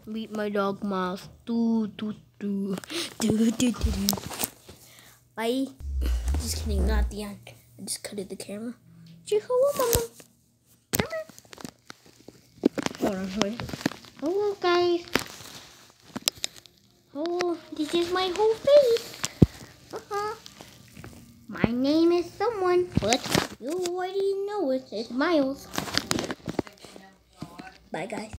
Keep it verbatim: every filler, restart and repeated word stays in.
Meet my dog Miles. Do do do do do do do. Bye. Just kidding, not the end. I just cut it the camera. Hello, mama. Hold on, wait. Hello, guys. Oh, this is my whole face. Uh-huh. My name is someone, but you already know it. It's Miles. Bye, guys.